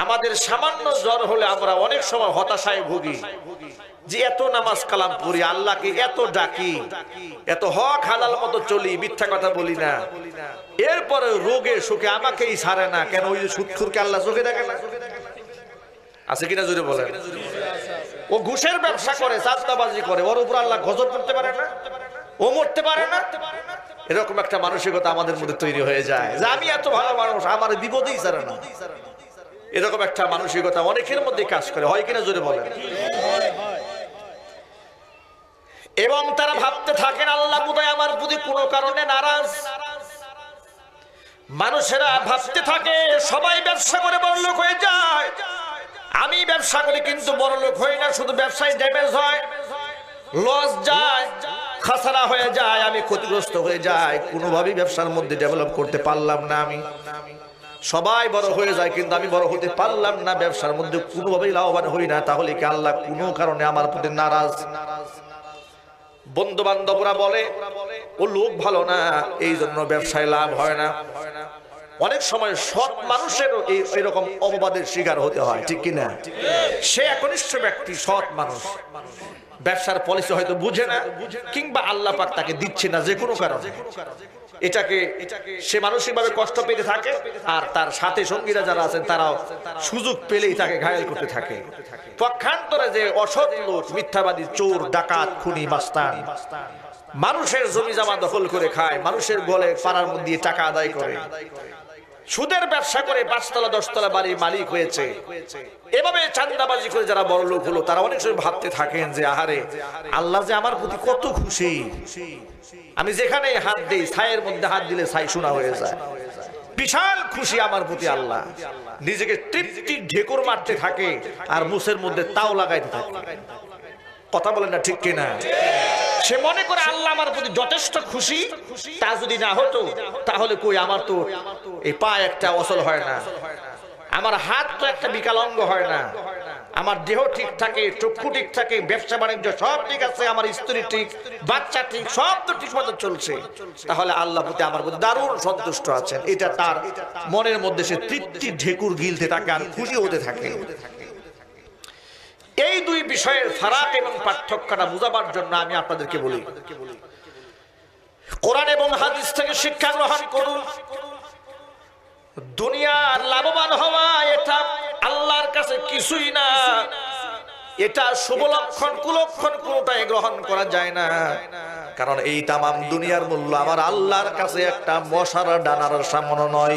আমাদের সামান্য জ্বর হলে আমরা অনেক সময় হতাশায় ভুগি যে এত নামাজ কালাম পড়ি, আল্লাহকে এত ডাকি, এত হক হালাল মতো চলি, মিথ্যা কথা বলি না, এরপরে রোগে সুখে আমাকেই ছাড়ে না কেন? ওই যে সুদখোরকে আল্লাহ চোখে দেখে না? আছে কিনা জোরে বলেন? ও ঘুষের ব্যবসা করে, চাঁদাবাজি করে, ওর উপর আল্লাহ গজব করতে পারে না? ও মরতে পারে না? এরকম একটা মানসিকতা আমাদের মধ্যে তৈরি হয়ে যায় যে আমি এত ভালো মানুষ, আমার বিপদেই ছাড়ে না। এরকম একটা মানসিকতা অনেকের মধ্যে কাজ করে, হয় কিনা জোরে বলেন? এবং তারা ভাবতে থাকেন আল্লাহ বোধহয় আমার প্রতি কোনো কারণে নারাজ। মানুষেরা ভাবতে থাকে সবাই ব্যবসা করে বড়লোক হয়ে যায়, আমি ব্যবসা করি কিন্তু বড়লোক হই না, শুধু ব্যবসায় ড্যামেজ হয়, লস যায়, খাসারা হয়ে যায়, আমি ক্ষতিগ্রস্ত হয়ে যাই, কোনোভাবেই ব্যবসার মধ্যে ডেভেলপ করতে পারলাম না। আমি সবাই বড় হয়ে যায় কিন্তু আমি বড় হতে পারলাম না, ব্যবসার মধ্যে কোনোভাবেই লাভবান হই না। তাহলে কি আল্লাহ কোনো কারণে আমার প্রতি নারাজ? বন্ধু বান্ধবরা বলে ও লোক ভালো না, এই জন্য ব্যবসায় লাভ হয় না। অনেক সময় সৎ মানুষেরও এরকম অপবাদের শিকার হতে হয়, ঠিক কিনা? সে একনিষ্ঠ ব্যক্তি, সৎ মানুষ, ব্যবসার পলিসি হয়তো বুঝে না, কিংবা আল্লাহ পাক তাকে দিচ্ছে না যে কোনো কারণে, এটাকে সে মানসিকভাবে কষ্ট পেতে থাকে, আর তার সাথে সঙ্গীরা যারা আছেন তারাও সুযোগ পেলেই তাকে ঘায়েল করতে থাকে। পক্ষান্তরে যে অসৎ লোক, মিথ্যাবাদী, চোর, ডাকাত, খুনি, মাস্তান, মানুষের জমি জমা দখল করে খায়, মানুষের গলে পাড়ার মধ্যে টাকা আদায় করে, সুদের ব্যবসা করে 5 তলা 10 তলা বাড়ির মালিক হয়েছে, এভাবে চাঁদাবাজি করে যারা বড় লোক হলো, তারা অনেক সময় ভাবতে থাকেন যে আহারে আল্লাহ যে আমার প্রতি কত খুশি, আমি যেখানে হাত দেই ছায়ের মধ্যে হাত দিলে ছাই শোনা হয়ে যায়, বিশাল খুশি আমার প্রতি আল্লাহ। নিজেকে তৃপ্তি ঢেকুর মারতে থাকে আর মুসের মধ্যে তাও লাগাইতে থাকে। কথা বলেন না ঠিক কিনা? সে মনে করে আল্লাহ আমার প্রতি যথেষ্ট খুশি, তা যদি না হতো তাহলে কই আমার তো এই পা একটা অচল হয় না, আমার হাত তো একটা বিকলাঙ্গ হয় না, আমার দেহ ঠিক থাকে, চক্ষু ঠিক থাকে, ব্যবসা বাণিজ্য সব ঠিক আছে, আমার স্ত্রী ঠিক, বাচ্চা ঠিক, সব তো ঠিক মতো চলছে, তাহলে আল্লাহ প্রতি আমার প্রতি দারুণ সন্তুষ্ট আছেন। এটা তার মনের মধ্যে সে তৃপ্তি ঢেকুর গিলতে থাকে আর খুশি হতে থাকে। এই দুই বিষয়ের ফারাক এবং পার্থক্যটা বোঝাবার জন্য আমি আপনাদেরকে বলি, কোরআন এবং হাদিস থেকে শিক্ষা গ্রহণ করুন। দুনিয়ার লাভবান হওয়া এটা আল্লাহর কাছে কিছুই না, এটা শুভ লক্ষণ কুলক্ষণ কোনটাই গ্রহণ করা যায় না, কারণ এই তামাম দুনিয়ার মূল্য আমার আল্লাহর কাছে একটা মশার ডানার সমান নয়।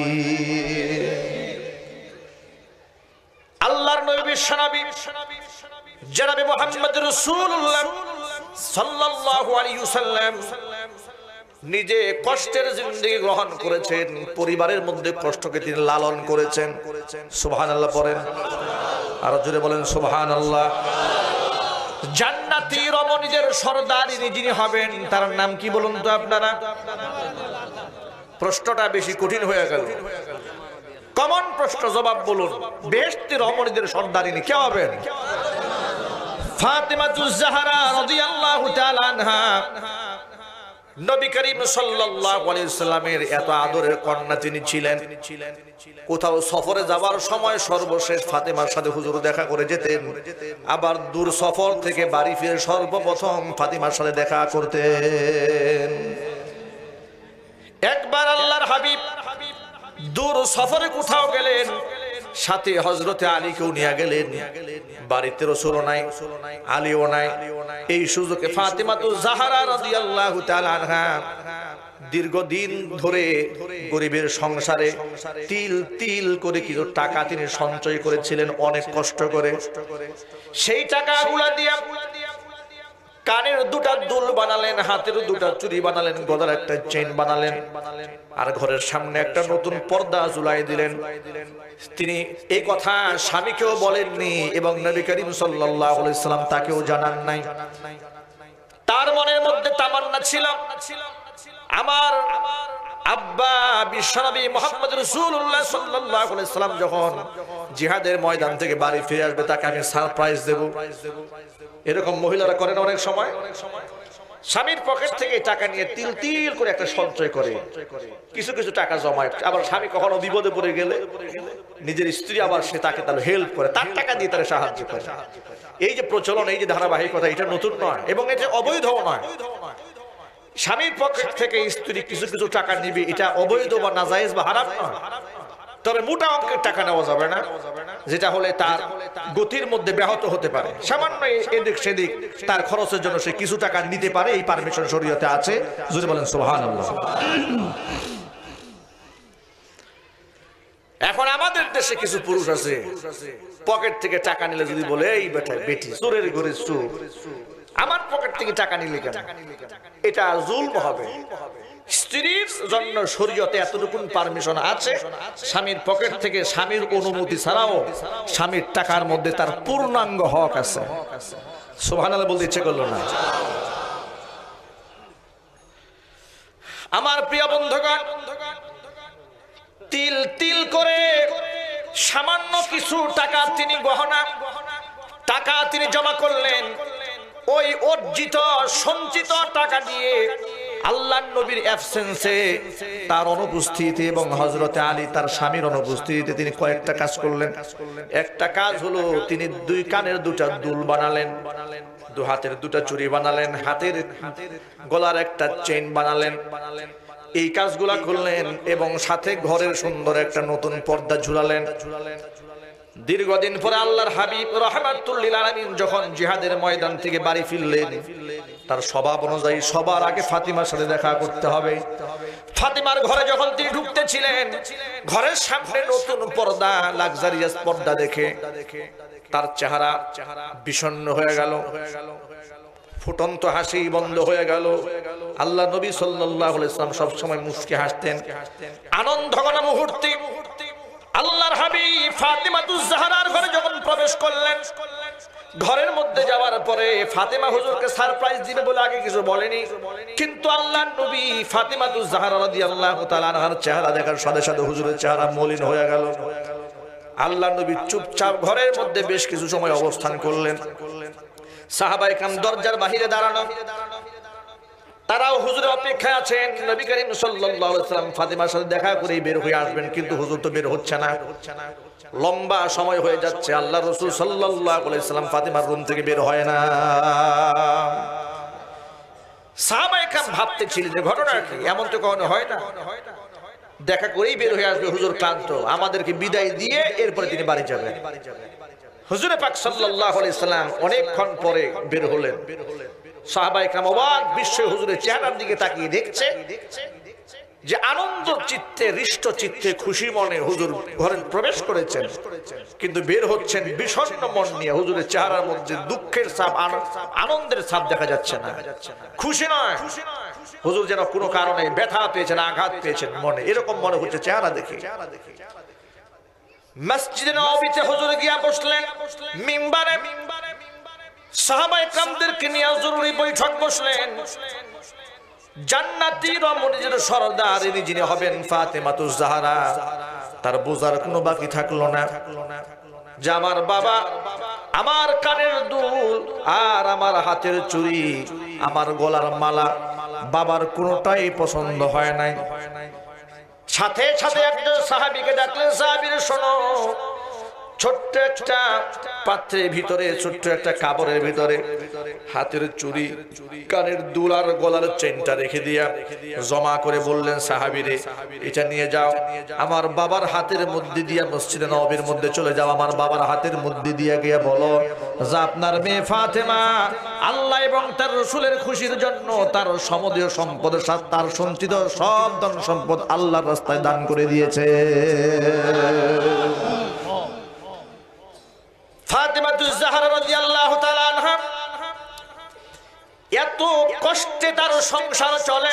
আল্লাহর নবী বিশ্বনবী জনাবে মুহাম্মদ রাসূলুল্লাহ সাল্লাল্লাহু আলাইহি ওয়াসাল্লাম নিজে কষ্টের জিন্দেগি গ্রহণ করেছেন, পরিবারের মধ্যে কষ্টকে তিনি লালন করেছেন। সুবহানাল্লাহ পড়েন, আর জোরে বলেন সুবহানাল্লাহ। জান্নাতি রমণীদের সরদারিনী যিনি হবেন তার নাম কি বলুন তো আপনারা? প্রশ্নটা বেশি কঠিন হয়ে গেল, কমন প্রশ্ন, জবাব বলুন। বেহেশতের রমণীদের সরদারিনী কে হবেন? ফাতেমাতুজ জাহরা রাদিয়াল্লাহু তাআলা আনহা, নবী করিম সাল্লাল্লাহু আলাইহি সাল্লামের এত আদরের কন্যা তিনি ছিলেন। কোথাও সফরে যাওয়ার সময় সর্বশেষ ফাতেমার সাথে হুজুর দেখা করে যেতেন, আবার দূর সফর থেকে বাড়ি ফিরে সর্বপ্রথম ফাতেমার সাথে দেখা করতেন। একবার আল্লাহর হাবিব দূর সফরে কোথাও গেলেন, সাথে হযরতে আলীকেও নিয়ে গেলেন, বাড়িতে রাসূল নাই, আলীও নাই। এই সুযোগে ফাতেমাতুজ জাহরা রাদিয়াল্লাহু তাআলা আনহা দীর্ঘদিন ধরে গরিবের সংসারে তিল তিল করে কিছু টাকা তিনি সঞ্চয় করেছিলেন অনেক কষ্ট করে। সেই টাকাগুলো দিয়ে কানের দুটা দুল বানালেন, হাতের দুটা চুড়ি বানালেন, গলার একটা চেইন বানালেন, আর ঘরের সামনে একটা নতুন পর্দা ঝুলাই দিলেন। তিনি এই কথা স্বামীকেও বলেননি এবং নবী করিম সাল্লাল্লাহু আলাইহি সাল্লাম তাকেও জানান নাই। তার মনের মধ্যে তামান্না ছিল, আমার আব্বা বিশ্বনবী মুহাম্মদ রাসূলুল্লাহ সাল্লাল্লাহু আলাইহি সাল্লাম যখন জিহাদের ময়দান থেকে বাড়ি ফিরে আসবে তাকে আমি সারপ্রাইজ দেব। এরকম মহিলারা করেন অনেক সময়, স্বামীর পকেট থেকে টাকা নিয়ে তিল তিল করে একটা সঞ্চয় করে, কিছু কিছু টাকা জমায়। আবার স্বামী কখনো বিপদে পড়ে গেলে নিজের স্ত্রী আবার সে তাকে তাহলে হেল্প করে, তার টাকা দিয়ে তারা সাহায্য করে। এই যে প্রচলন, এই যে ধারাবাহিকতা, এটা নতুন নয় এবং এটা অবৈধও নয়। স্বামীর পকেট থেকে স্ত্রী কিছু কিছু টাকা নিবে, এটা অবৈধ বা নাজায়েজ বা হারাম নয়। তবে মোটা অঙ্কের টাকা নেওয়া যাবে না, যেটা হলে তার গতির মধ্যে ব্যাহত হতে পারে। সামান্য এদিক সেদিক তার খরচের জন্য সে কিছু টাকা নিতে পারে, এই পারমিশন শরীয়তে আছে। যদি বলেন সুবহানাল্লাহ। এখন আমাদের দেশে কিছু পুরুষ আছে পকেট থেকে টাকা নিলে যদি বলে, এই বেটা বেটি চোরের ঘরে চোর, আমার পকেট থেকে টাকা নিলে কেন? এটা জুলম হবে। স্ত্রীর জন্য শরীয়তে এতটুকু পারমিশন আছে, স্বামীর পকেট থেকে স্বামীর অনুমতি ছাড়াও স্বামীর টাকার মধ্যে তার পূর্ণাঙ্গ হক আছে। সুবহানাল্লাহ বলতে ইচ্ছে করলো না। আমার প্রিয় বন্ধুগণ, তিল তিল করে সামান্য কিছু টাকা তিনি গহনা টাকা তিনি জমা করলেন। ওই অর্জিত সঞ্চিত টাকা দিয়ে আল্লাহর নবীর অ্যাবসেন্সে, তার অনুপস্থিতি এবং হযরতে আলী তার স্বামীর অনুপস্থিতিতে তিনি কয়েকটা কাজ করলেন। একটা কাজ হলো তিনি দুই কানের দুটা দুল বানালেন, দু হাতের দুটা চুড়ি বানালেন, হাতের গলার একটা চেইন বানালেন। এই কাজগুলা করলেন এবং সাথে ঘরের সুন্দর একটা নতুন পর্দা ঝুলালেন। দীর্ঘদিন পরে আল্লাহর হাবিব রাহমাতুল লিল আলামিন যখন জিহাদের ময়দান থেকে বাড়ি ফিরলেন, তার স্বভাব অনুযায়ী সবার আগে ফাতিমার সাথে দেখা করতে হবে। ফাতিমার ঘরে যখন তিনি ঢুকতেছিলেন, ঘরের সামনে নতুন পর্দা, লাক্সারিয়াস পর্দা দেখে তার চেহারা বিষণ্ণ হয়ে গেল, ফুটন্ত হাসি বন্ধ হয়ে গেল। আল্লাহ নবী সাল্লাল্লাহু আলাইহি ওয়াসাল্লাম সব সময় মুস্কি হাসতেন। আনন্দঘন মুহূর্তে আল্লাহর হাবিব ফাতিমাতুজ জাহরার ঘরে যখন প্রবেশ করলেন, ঘরের মধ্যে যাওয়ার পরে ফাতিমা হুজুরকে সারপ্রাইজ দিবে বলে আগে কিছু বলেনি, কিন্তু আল্লাহর নবী ফাতিমাতুজ জাহরা রাদিয়াল্লাহু তাআলা আনহার চেহারা দেখার সাথে সাথে হুজুরের চেহারা মলিন হয়ে গেল। আল্লাহর নবী চুপচাপ ঘরের মধ্যে বেশ কিছু সময় অবস্থান করলেন। সাহাবায়ে কেরাম দরজার বাহিরে দাঁড়ানো, তারাও হুজুরের অপেক্ষায় আছেন। নবী করিম সাল্লাল্লাহু আলাইহি ওয়াসাল্লাম ফাতিমার সাথে দেখা করেই বের হয়ে আসবেন, কিন্তু হুজুর তো বের হচ্ছে না। লম্বা সময় হয়ে যাচ্ছে, আল্লাহ রাসূল সাল্লাল্লাহু আলাইহি ওয়াসাল্লাম ফাতিমার রুম থেকে বের হয় না। সাহাবায়ে কেরাম ভাবতেছিলেন যে ঘটনা কি, এমন তো কখনো হয় না। দেখা করেই বের হয়ে আসবে, হুজুর ক্লান্ত, আমাদেরকে বিদায় দিয়ে এরপরে তিনি বাড়ি যাবেন। হুজুরে পাক সাল্লাল্লাহু আলাইহি ওয়াসাল্লাম অনেকক্ষণ পরে বের হলেন। সাহাবায়ে কেরাম অবাক বিস্ময়ে হুজুরের চেহারার দিকে তাকিয়ে দেখছে যে আনন্দ চিত্তে, হৃষ্ট চিত্তে, খুশি মনে হুজুর ঘরে প্রবেশ করেছেন, কিন্তু বের হচ্ছেন বিষণ্ণ মন নিয়ে। হুজুরের চেহারার মধ্যে দুঃখের ছাপ, আনন্দের ছাপ দেখা যাচ্ছে না, খুশি নয়। হুজুর যেন কোনো কারণে ব্যথা পেয়েছেন, আঘাত পেয়েছেন মনে, এরকম মনে হচ্ছে চেহারা দেখে। মসজিদে নববীতে হুজুর গিয়া বসলেন মিম্বারে, সাহাবায়ে কেরামদেরকে নিয়ে জরুরি বৈঠক বসলেন। জান্নাতি রমণীদের সরদার ইনি যিনি হবেন ফাতিমাতুজ জাহরা, তার বোঝার কোনো বাকি থাকলো না যে আমার বাবা, আমার কানের দুল আর আমার হাতের চুড়ি, আমার গলার মালা বাবার কোনোটাই পছন্দ হয় নাই। সাথে সাথে একজন সাহাবীকে ডাকলেন, সাহাবীরে শোনো, ছোট্ট একটা পাত্রের ভিতরে, ছোট্ট একটা কাপড়ের ভিতরে হাতের চুড়ি, কানের দুল আর গলার চেনটা রেখে দিয়া জমা করে বললেন, সাহাবীরে এটা নিয়ে যাও, আমার বাবার হাতের মধ্যে দিয়া মসজিদে নববীর মধ্যে চলে যাও, আমার বাবার হাতের মধ্যে দিয়া গিয়ে বলো যে আপনার মেয়ে ফাতেমা আল্লাহ এবং তার রাসূলের খুশির জন্য তার সমুদয় সম্পদের সাথে তার সঞ্চিত সব ধন সম্পদ আল্লাহর রাস্তায় দান করে দিয়েছে। ফাতিমাতুজ জাহরা রাদিয়াল্লাহু তাআলা আনহা এত কষ্টে তার সংসার চলে,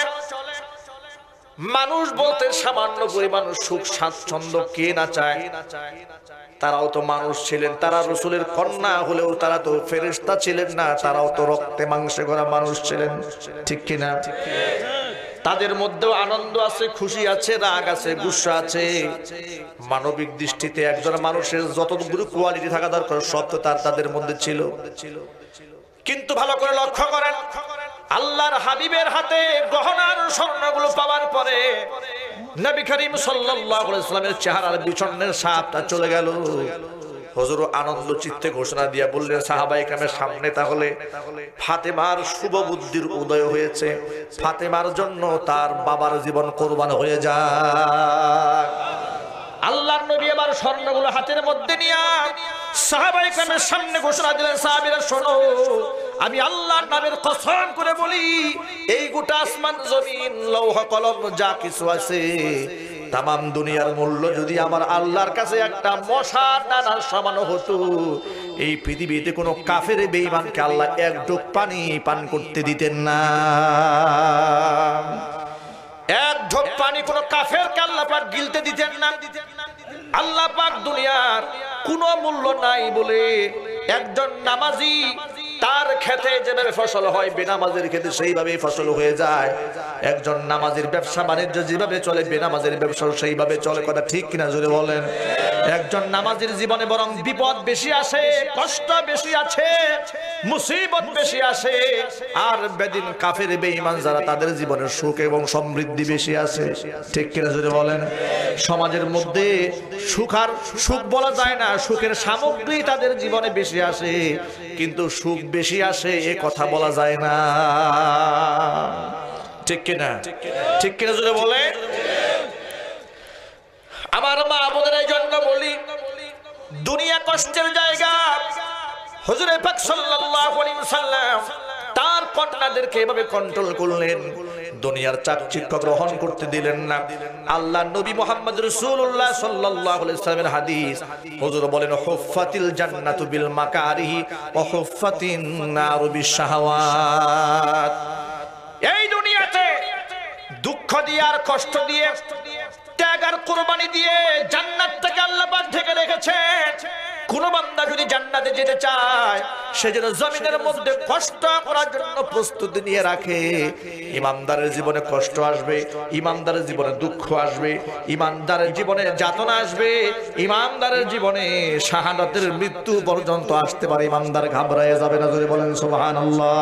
মানুষ বলতে সামান্য পরিমাণ সুখ স্বাচ্ছন্দ্য কে না চায়। তারাও তো মানুষ ছিলেন, তারা রাসূলের কন্যা হলেও তারা তো ফেরেশতা ছিলেন না, তারাও তো রক্তে মাংসে গড়া মানুষ ছিলেন, ঠিক কি না? তাদের মধ্যেও আনন্দ আছে, খুশি আছে, রাগ আছে, গুসা আছে। মানবিক দৃষ্টিতে একজন মানুষের যতগুলো কোয়ালিটি থাকা দরকার সব তো তাদের মধ্যে ছিল। কিন্তু ভালো করে লক্ষ্য করেন, আল্লাহর হাবিবের হাতে গহনার স্বর্ণগুলো পাওয়ার পরে নবী করিম সাল্লাল্লাহু আলাইহি ওয়াসাল্লামের চেহারার বিচরণের ছাপটা চলে গেল। হুজুর আনন্দ চিত্তে ঘোষণা দিয়া বললেন সাহাবায়ে কেরামের সামনে, তাহলে ফাতেমার শুভ বুদ্ধির উদয় হয়েছে, ফাতেমার জন্য তার বাবার জীবন কোরবান হয়ে যায়। আল্লাহর নবী আবার স্বর্ণগুলো হাতের মধ্যে নিয়ে সাহাবায়ে কেরামের সামনে ঘোষণা দিলেন, সাহাবীরা শোনো, আমি আল্লাহর নামের কসম করে বলি, এই গোটা আসমান জমিন লৌহ কলম যা কিছু আছে তামাম দুনিয়ার মূল্য যদি আমার আল্লাহর কাছে একটা মশার দানার সমান হতো, এই পৃথিবীতে কোনো কাফের বেঈমানকে আল্লাহ এক ঢোক পানি পান করতে দিতেন না। এক ঢোক পানি কোন কাফেরকে আল্লাহ পাক গিলতে দিতেন না। আল্লাহ পাক দুনিয়ার কোনো মূল্য নাই বলে একজন নামাজি তার খেতে যেভাবে ফসল হয় বেনামাজের খেতে সেইভাবে ফসল হয়ে যায়। একজন নামাজের ব্যবসা বাণিজ্য যেভাবে চলে বেনামাজের ব্যবসা সেইভাবে চলে। কথা ঠিক কিনা জোরে বলেন? একজন নামাজের জীবনে বরং বিপদ বেশি আসে, কষ্ট বেশি আছে, মুসিবত বেশি আসে, আর বেদিন কাফের বেঈমান যারা তাদের জীবনে সুখ এবং সমৃদ্ধি বেশি আছে। ঠিক কিনা জোরে বলেন? সমাজের মধ্যে সুখ বলা যায় না, সুখের সামগ্রী তাদের জীবনে বেশি আসে, কিন্তু সুখ বেশি আসে এ কথা বলা যায় না। ঠিক কিনা? ঠিক কিনা যদি বলে আমার মা বোনেরা, এই জন্য বলি দুনিয়া কষ্টের জায়গা। হুজুর পাক সাল্লাল্লাহু আলাইহি ওয়াসাল্লাম তার কন্যাদেরকে এভাবে কন্ট্রোল করলেন, দুনিয়ার চাকচিক্য গ্রহণ করতে দিলেন না। আল্লাহ নবী মুহাম্মদ রাসূলুল্লাহ সাল্লাল্লাহু আলাইহি ওয়াসাল্লামের হাদিস, হুজুর বলেন হুফফাতিল জান্নাতু বিল মাকারিহি ওয়া হুফফাতিন নারু বিশ শাহাওয়াত। এই দুনিয়াতে দুঃখ দিয়ে আর কষ্ট দিয়ে, ত্যাগ আর কুরবানি দিয়ে জান্নাতটাকে আল্লাহ পাক ঢেকে রেখেছেন। কোন বান্দা যদি জান্নাতে যেতে চায় সে যেন জমিনের মধ্যে কষ্ট করার জন্য প্রস্তুতি নিয়ে রাখে। ইমানদারের জীবনে কষ্ট আসবে, ইমানদারের জীবনে দুঃখ আসবে, ইমানদারের জীবনে যাতনা আসবে, ইমানদারের জীবনে শাহাদাতের মৃত্যু পর্যন্ত আসতে পারে। ইমানদার ঘাবড়ায় যাবে না। যদি বলেন সুবহানাল্লাহ।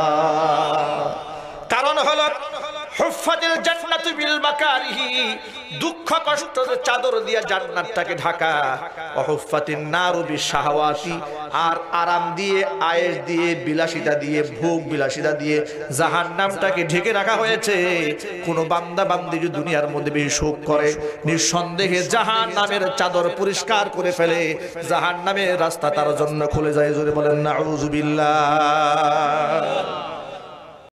কারণ হলো হুফফাতিল জান্নাতু বিল মাকারিহি, দুঃখ কষ্টের চাদর দিয়ে জান্নাতটাকে ঢাকা। ওয়া হুফফাতিন নারু বিশ শাহাওয়াতি, আর আরাম দিয়ে, আয়েশ দিয়ে, বিলাসিতা দিয়ে, ভোগ বিলাসিতা দিয়ে জাহান্নামটাকে ঢেকে রাখা হয়েছে। কোন বান্দা বান্দি যদি দুনিয়ার মধ্যে বেশি সুখ করে, নিঃসন্দেহে জাহান্নামের চাদর পরিষ্কার করে ফেলে, জাহান্নামের রাস্তা তার জন্য খুলে যায়। জোরে বলেন নাউযুবিল্লাহ।